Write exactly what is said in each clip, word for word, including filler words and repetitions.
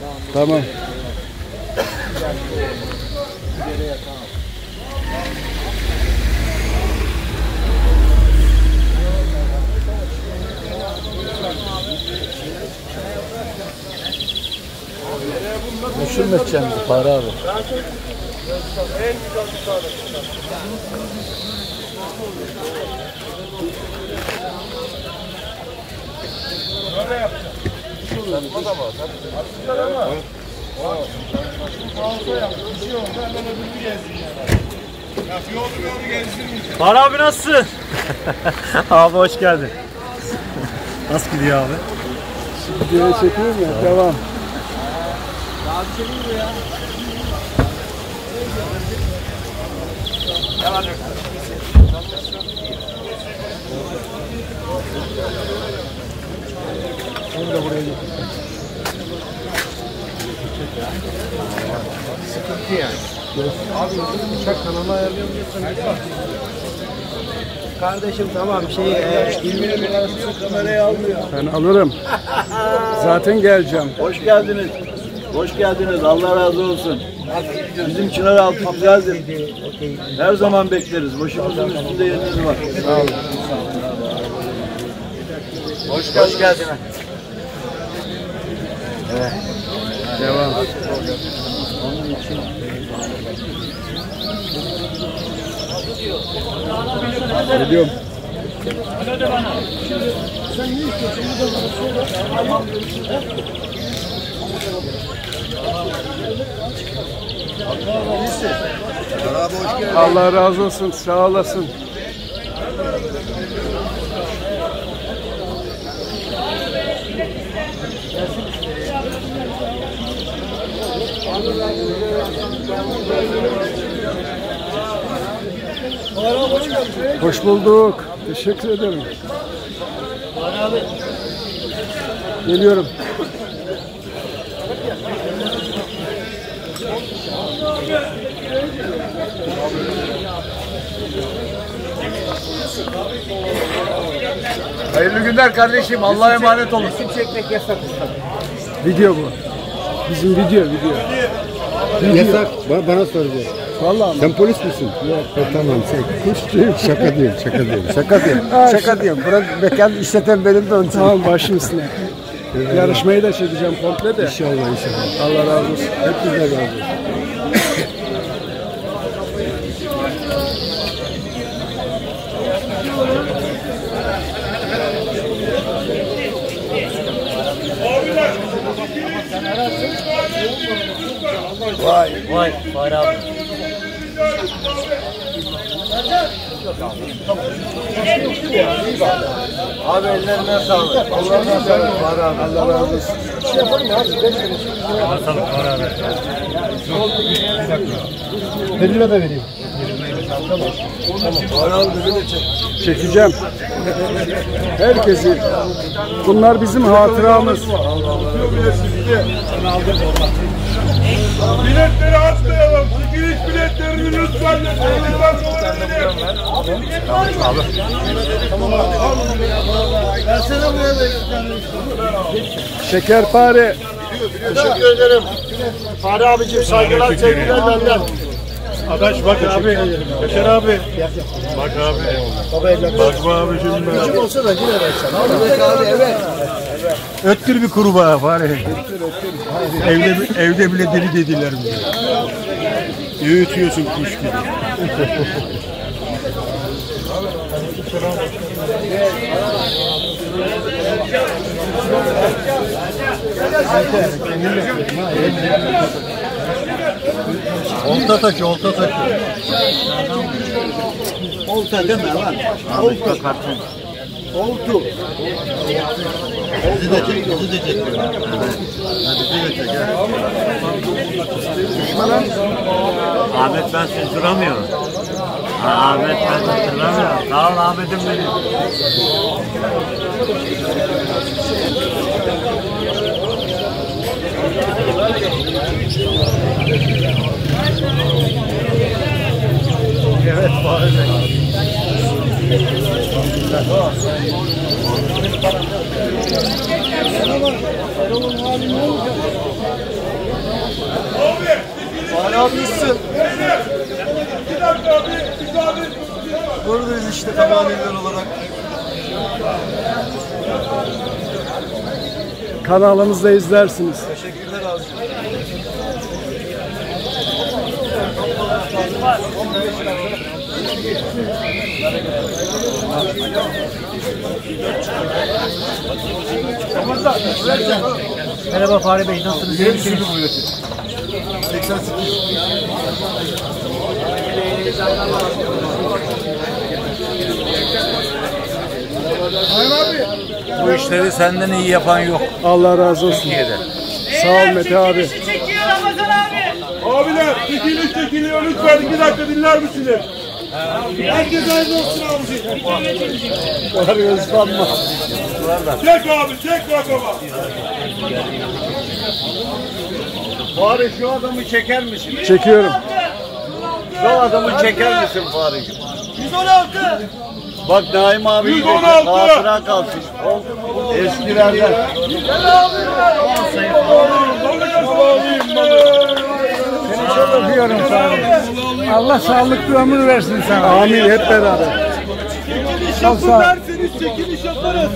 Tamam. Düşünmeyeceğim para abi. Fahri abi nasılsın? Abi hoş geldin. Nasıl gidiyor abi? Videoyu çekiyorum ya, devam. Daha bir şey değil mi ya? Devam et. Onu da buraya getir. Sıkıntı yani. Abi uçak kanalı ayarlayamıyorsan. Kardeşim tamam şey ilmini bir kamerayı almıyor. Ben alırım. Zaten geleceğim. Hoş geldiniz. Hoş geldiniz. Allah razı olsun. Bizim Çınaraltı güzeldir. Her zaman bekleriz. Başımızın üstünde yeriniz var. Sağ olun. Hoş, Hoş geldin. Evet. Devam. Geliyorum. Sen ne istiyorsun? Allah razı olsun. Sağ olasın. Hoş bulduk. Teşekkür ederim. Geliyorum. Hayırlı günler kardeşim. Allah'a emanet olun. Resim çekmek yasak. Video bu. Bizim video, video. video. Yasak. Ba bana soracak. Vallahi sen polis misin? Yok. E, tamam. Şey, hiç değil. Şaka diyorum. Şaka diyorum. Şaka diyorum. Şaka diyorum. Buranın mekan işleten benim de onun için. Tamam, başım üstüne. Yarışmayı da çekeceğim komple de. İnşallah inşallah. Allah razı olsun. Hepinize razı olsun. Vay vay Fahri abi. Abi ellerinden sağlık. Allah'ından sağlık. Allah razı olsun. Şey yapalım ya. Sağlık Fahri abi. elli lira da vereyim. Çekeceğim. Herkesi. Bunlar bizim hatıramız. Biletleri atmayalım. Giriş biletlerini lütfen. Lütfen Abi. Şekerpare. Teşekkür ederim. Fahri abicim saygılar, sevgiler benden. Adaş bak abi. Yaşar abi. Bak abi. Bak bu abicim ben. Küçük olsa da yine versen. Evet abi, evet. Öttür bir kurbağa Fahri. Evde, evde bile deli dediler bize. Öğütüyorsun kuş gibi. Olta taşı, olta taşı. Olta deme lan. Olta karton. Oltu. Bizi de çek, bizi de çek. Bizi de çek. Ahmet ben sizi duramıyorum. Ahmet ben sizi duramıyorum. Sağ ol Ahmet'im benim. Evet, Fahri Bey. Yalnızsın. Buradayız işte tamamıyla olarak. Kanalımızda izlersiniz. Teşekkürler abi. Merhaba Fahri Bey, nasılsınız? İyi misiniz? seksen sekiz. Bu işleri senden iyi yapan yok. Allah razı olsun. Türkiye'de. Sağ ol Mete abi. Çekiyor Ramazan abi. Abiler çekiliş çekiliyor. Lütfen iki dakika dinler misiniz? Herkes hayırlı olsun abi. Var ıslanma. Çek abi çek rakama. Fahri şu adamı çeker misin? Çekiyorum. Şu adamı çeker misin Fahri'cim? yüz on altı. Bak Naim abi yüz de on altı. hatıra kalsın. Eskilerden. Öpüyorum Fahri. Allah sağlıklı ömür versin sana. Amin hep beraber. Çok sağ ol. Çekiliş yaparız.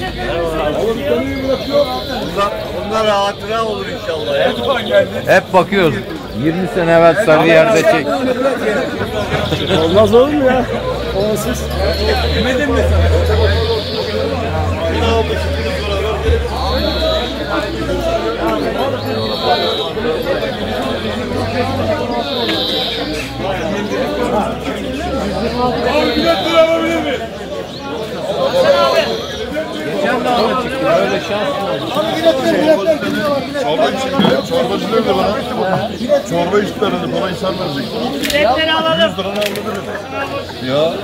Bunlar, bunlar hatıra olur inşallah. Ya. Hep bakıyoruz. yirmi sene evvel Sarıyer'de çek. Olmaz olur mu ya? Onsuz. Abi biletleri alabilir mi? Çorba içmiyor. Çorbacı dedi bana. Çorba içtiler dedi. Bana insan verecek. Biletleri alalım. yüz lira aldı dedi. Ya.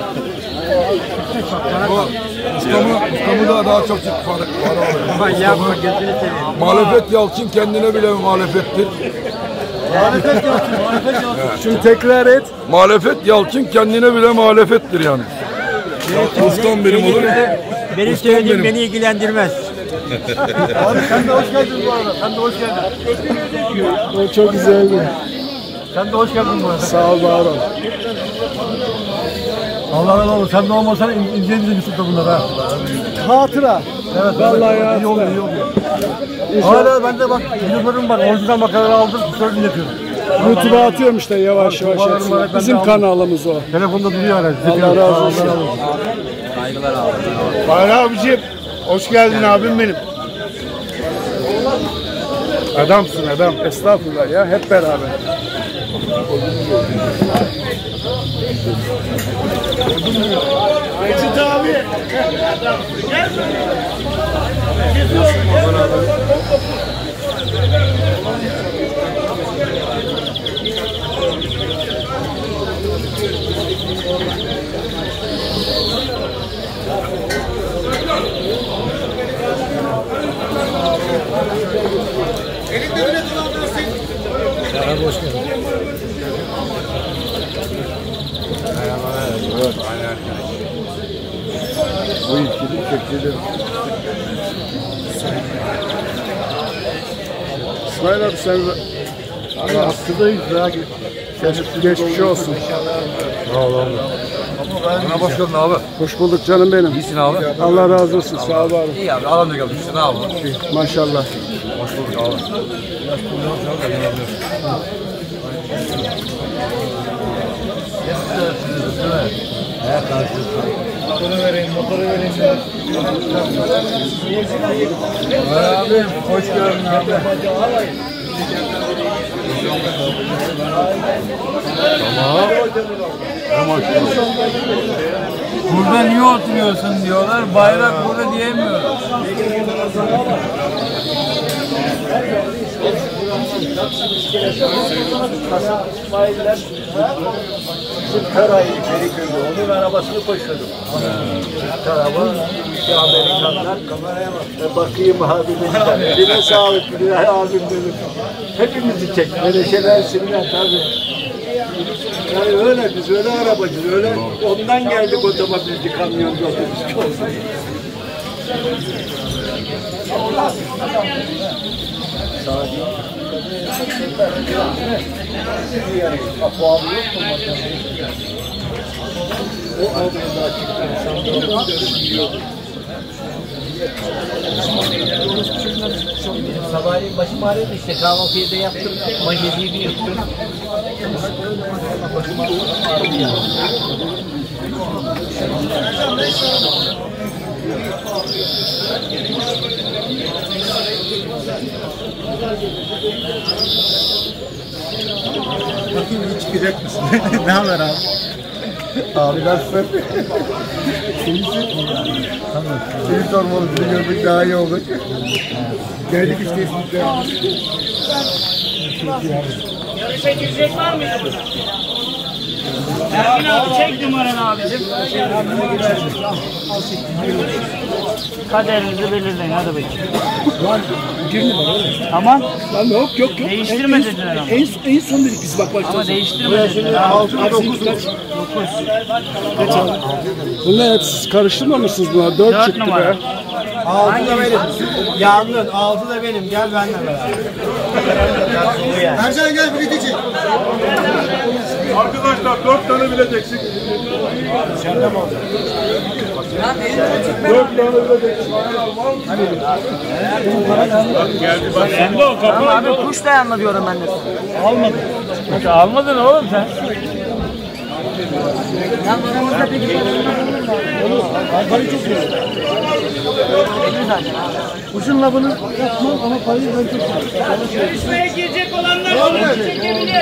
İstanbul, İstanbul'da daha çok çıktı para, para var. İstanbul, muhalefet Yalçın kendine bile muhalefettir. Şunu tekrar et. Muhalefet Yalçın kendine bile muhalefettir yani. Ustam benim olur. Benim Ustam söylediğim benim. beni ilgilendirmez. Abi sen de hoş geldin bu arada. Sen de hoş geldin. O çok güzeldi. Sen de hoş geldin bu arada. Sağ ol var ol. Allah razı olsun. Sen de olmasan inceleyeceğiz bir sürü bunlar ha. Hatıra. Evet. Vallahi ya. iyi oluyor, iyi oluyor. İnşallah. Hala bende bak videolarım var. Orijinal makaraları aldım. Söz yapıyorum. YouTube'a atıyorum işte yavaş yavaş. Kubalarım hepsini. var, ben de Bizim aldım. kanalımız o. Telefonda duruyor hala. Allah razı olsun. Fahri abicim hoş geldin abim benim. Adamsın adam. Estağfurullah ya hep beraber. Mesut abi. Bu ikili çekilir. İsmail abi sen Hakkıdayız ya. geçmiş olsun. Bana başkanım abi. Hoş bulduk canım benim. İyisin abi. Allah razı olsun. Sağ ol abi. İyi abi. Adam da geldi. İşte ne yapalım? Maşallah. Hoş bulduk abi. Motoru vereyim, motoru vereyim. Abi, hoş geldin abi. Tamam. Burada niye oturuyorsun diyorlar. Bayrak burada diyemiyoruz. Bizim Karay'ı Feriköy'de. Onun arabasını koşuyordum. Karabı, iki Amerikanlar. E, bakayım abim. Eline sağlık. Bir abim dedim. Hepimizi çek. Böyle şeyler sinirler tabii. Yani öyle biz öyle arabacıyız. Öyle ondan geldik otomobilci, kamyoncu otobüsçü olsun. Sabahleyin başım ağrıyordu işte kahvaltıyı da yaptım. Magneziyi bir yuttum. Başım ağrıyordu yani. Bakayım iyi çıkacak mısın? Ne haber abi? Abi nasılsın? İyisin. Tamam. Seni sormalı, seni gördük daha iyi olduk. Geldik işte İzmit'e. Yarışa girecek var mıydı burada? Ergin abi çek numaranı abicim. Kaderinizi belirleyin hadi bakayım. Lan bir numara oğlum. Tamam. Lan yok yok yok. Değiştirme En- dediler ama. En, en son dedik biz bak başta. Ama değiştirme dediler. altı dokuz kaç? Kaç abi? Bunlar hep siz karıştırmamışsınız buna. dört Dört çıktı numara. be. Altı da benim. Yandın. Altı da benim. Gel benimle beraber. Ercan gel bir gidecek. Arkadaşlar dört tane bilet eksik. Dört tane bilet eksik. Geldi bak. Sende o kapı. Abi kuş dayanma diyorum ben de sana. Almadın. Almadın oğlum sen. Lan aramızda peki parayı çok seviyorum. Kuşun lafını yapmam ama parayı ben çok seviyorum. Yarışmaya girecek olanlar onu çekebilir.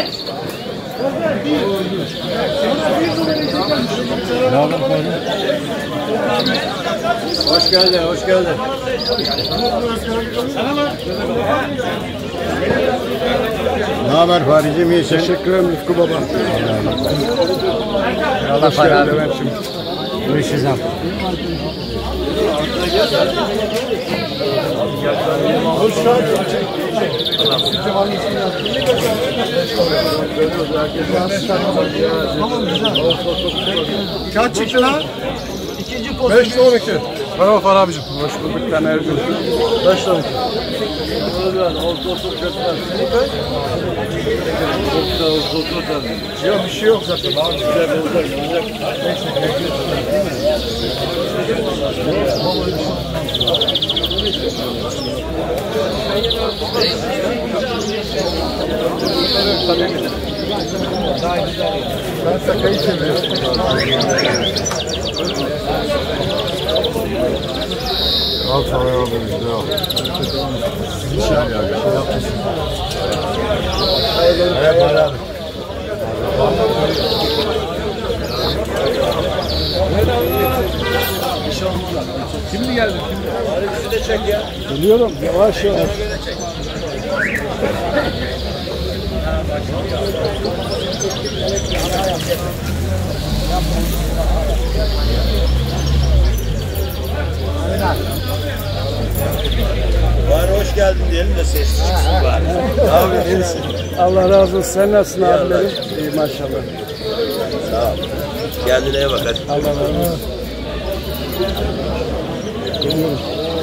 Hoş geldin, hoş geldin. Ne haber Fahri'cim, iyisin? Teşekkür ederim Rıfkı Baba. Allah para versin. Görüşürüz abi. Kaç çıktı lan? İkinci pozisyon. beş on iki. Merhaba Farah abicim. Hoş bulduk ben Ergun. Kaç tane? Yok bir şey yok zaten. Ben sakayı seviyorum. Al sana yardım işte al. Evet abi. Şimdi geldim şimdi. Bizi de çek ya. Geliyorum yavaş yavaş. Bari hoş geldin diyelim de sessiz çıksın bari. Abi iyisin. Allah razı olsun. Sen nasılsın abilerim? İyi maşallah. Sağ ol. Kendine iyi bak hadi. Allah razı olsun. Geliyorum.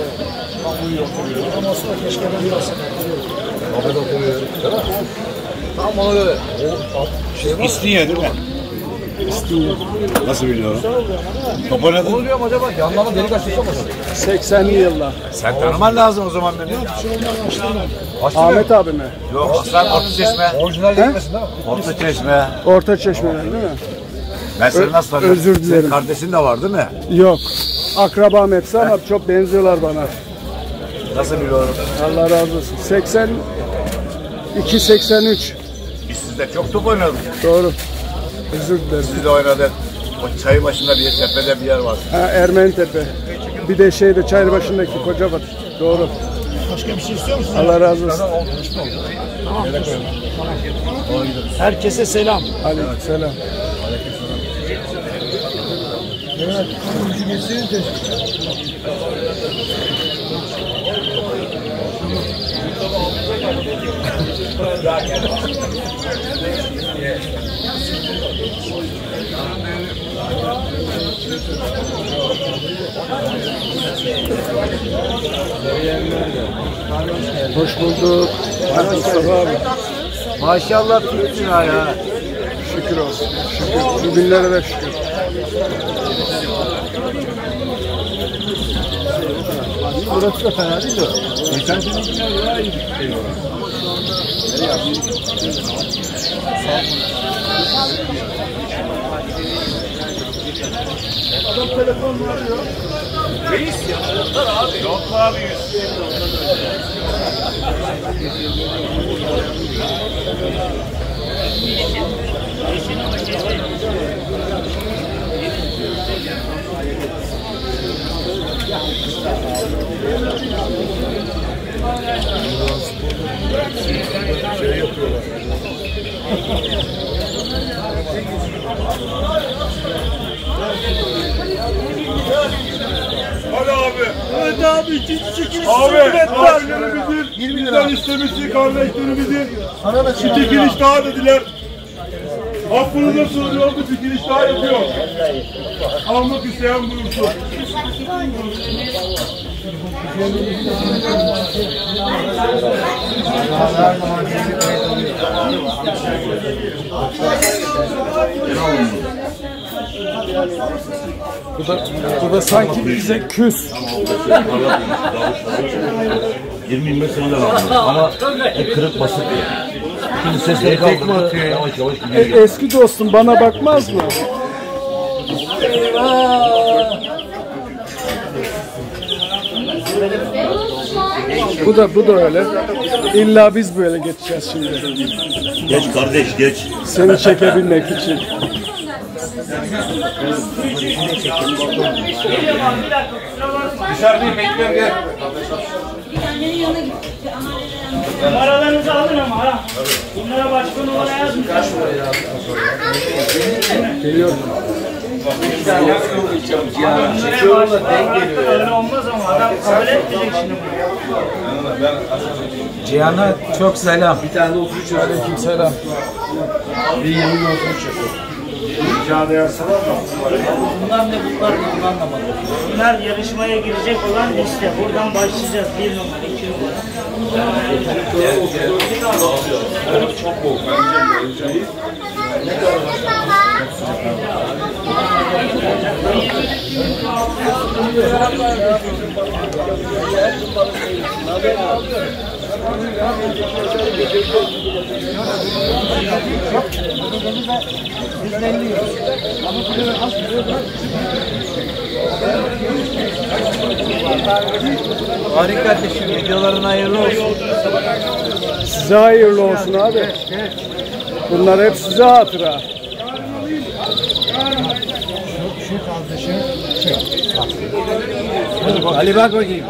Tam ona göre. İstinye değil mi? İstinye. Nasıl biliyorum? Top oynadın. Ne oluyor acaba? Yanlarına delik açılsa mı? seksenli yıllar. Sen tanıman lazım o zaman beni. Ahmet abi mi? Yok Aslan Orta Çeşme. Orijinal değilmesin değil mi? Orta Çeşme. Orta Çeşme'den değil mi? Ben seni nasıl tanıyorum? Özür dilerim. Senin kardeşin de var değil mi? Yok. Akrabam hepsi ama çok benziyorlar bana. Nasıl biliyorum? Allah razı olsun. seksen iki seksen üç. Biz sizde çok top oynadık. Doğru. Özür dilerim. Siz de oynadın. O çayın başında bir tepede bir yer var. Ha, Ermentepe. Bir de şeyde Çayırbaşı'ndaki Kocabat. Doğru. Başka bir şey istiyor musun? Allah razı olsun. Herkese selam. Aleykümselam. Evet. Üçüncü geçtiğin teşekkür. Hoş bulduk. Mustafa abi. Maşallah Türk lira ya. Şükür olsun. Şükür. Bugünlere de şükür. Burası da fena değil mi? Geçen senekiler daha iyi bir şey var. Adam telefonla arıyor. Reis ya. Abi. Yok mu abi yüz? Şey yapıyorlar. Hadi abi. Evet abi ikinci çekiliş. Abi kardeşlerimizin bizden istemesi kardeşlerimizin bir çekiliş daha dediler. Affını da soruyor, bu çekiliş daha yapıyor. Almak isteyen buyursun. Bu da, bu da sanki bize küs. yirmi yirmi beş seneler aldım ama kırık basit. Şimdi sesleri kaldırdı, yavaş yavaş E, eski dostum bana bakmaz mı? Bu da bu da öyle. İlla biz böyle geçeceğiz şimdi. Geç kardeş geç. Seni çekebilmek için. Dışarıdayım, bekliyorum gel. Numaralarınızı alın ama ha. Bunlara başka numara yazın. Kaç numara yazdın? Geliyorum. Öyle olmaz ama adam kabul etmeyecek şimdi bunu. Cihan'a çok selam. Bir tane de otuz üç aleyküm selam. Bir yirmi otuz üç yapıyor. Bunlar ne bunlar bunu anlamadım. Bunlar yarışmaya girecek olan liste. Buradan başlayacağız. Bir numara, iki numara. Çok bol. Bence ne kadar Harika kardeşim, videoların hayırlı olsun. Size hayırlı olsun abi. Bunlar hep size hatıra. Ali bak bakayım.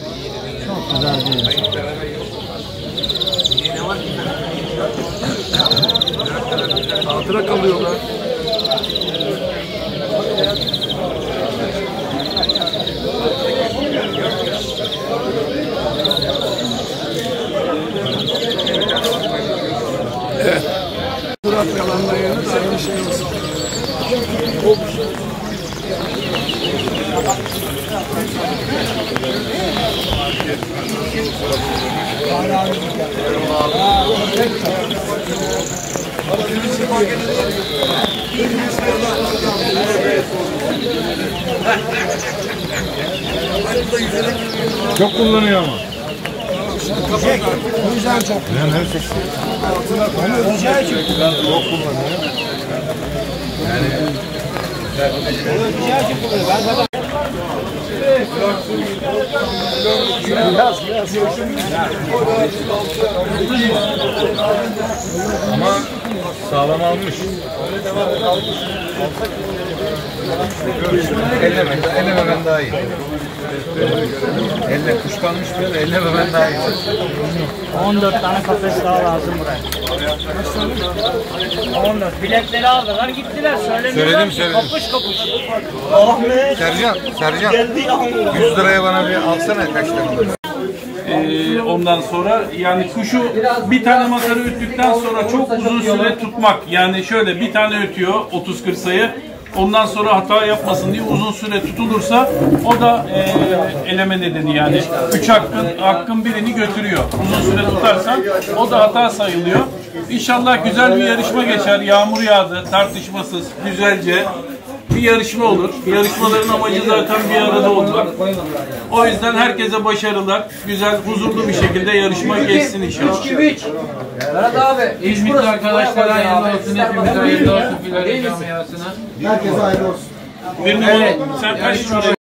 hatıra kalıyorlar. Evet. Murat yalanlayanı senin şey olsun. Çok kullanıyor ama. O yüzden çok kullanıyor. Çok kullanıyor. Ama sağlam almış. Elleme, ellememen daha iyi. Elle kuş kalmış böyle, ellememen daha iyi. on dört tane kafes daha lazım buraya. on dört. Biletleri aldılar gittiler. Söylemiyorlar Söyledim, ki söyledim. kapış kapış. Ahmet. Sercan, Sercan. Geldi Ahmet. yüz liraya bana bir alsana kaç tane. Ee, ondan sonra yani kuşu bir tane makara öttükten sonra çok uzun süre tutmak. Yani şöyle bir tane ötüyor otuz kırk sayı. Ondan sonra hata yapmasın diye uzun süre tutulursa o da e, eleme nedeni yani. Üç hakkın, hakkın birini götürüyor. Uzun süre tutarsan o da hata sayılıyor. İnşallah güzel bir yarışma geçer. Yağmur yağdı tartışmasız, güzelce bir yarışma olur. Yarışmaların amacı zaten bir arada olmak. O yüzden herkese başarılar. Güzel, huzurlu bir şekilde yarışma geçsin inşallah. Berat abi. İzmitli arkadaşlara hayırlı olsun. Hepimize hayırlı olsun. Filarya camiasına. Herkese hayırlı olsun. Bir numara, sen kaç numara?